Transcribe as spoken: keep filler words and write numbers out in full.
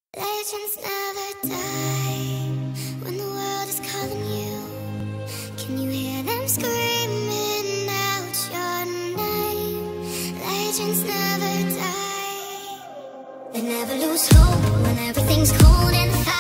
Legends never die when the world is calling you. Can you hear them screaming out your name? Legends never die. They never lose hope when everything's cold and fast.